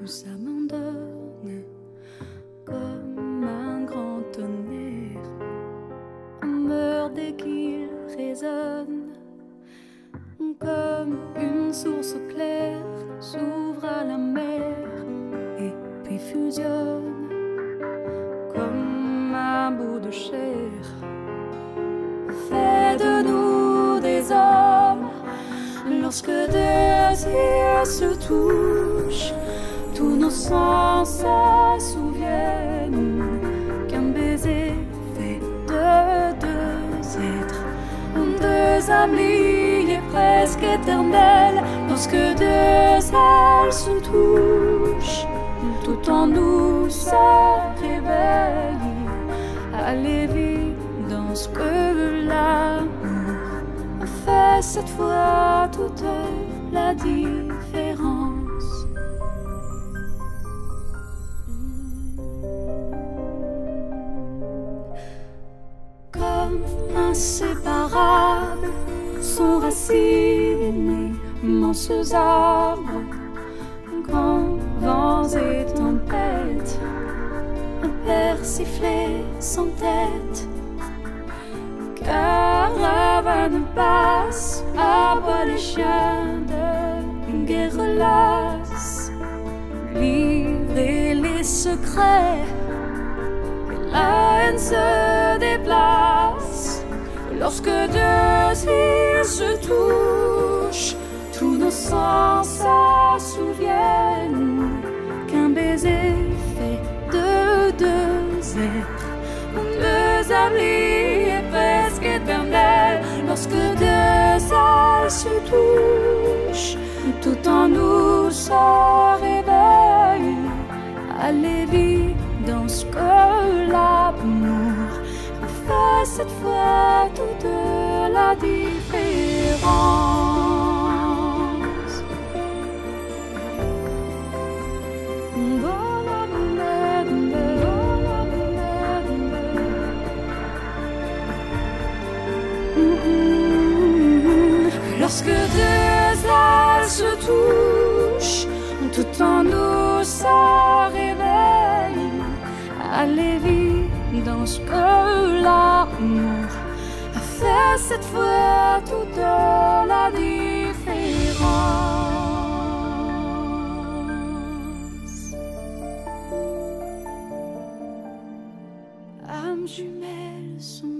ça m'endonne comme un grand tonnerre. On meurt dès qu'il résonne, comme une source claire s'ouvre à la mer et puis fusionne comme un bout de chair. Fait de nous des hommes. Lorsque deux yeux se touchent, tous nos sens se souviennent qu'un baiser fait de deux êtres, deux âmes liées presque éternelles. Lorsque deux ailes se touchent, tout en nous se réveille à l'évidence que l'amour fait cette fois toute la différence. Comme inséparables sont racines immenses arbres, grands vents et tempêtes, un père sifflé sans tête. Caravane passe, aboie les chiens de guerre lasse, livrer les secrets, que la haine se déplace. Lorsque deux îles se touchent, tous nos sens se souviennent qu'un baiser fait de deux êtres, deux âmes liées presque éternelles. Lorsque deux ailes se touchent, tout en nous se réveille à l'évidence que l'amour fait cette fois toute la différence. Lorsque deux ailes se touchent, tout en nous se réveille à l'évidence que l'amour a fait cette fois toute la différence. Âmes jumelles sont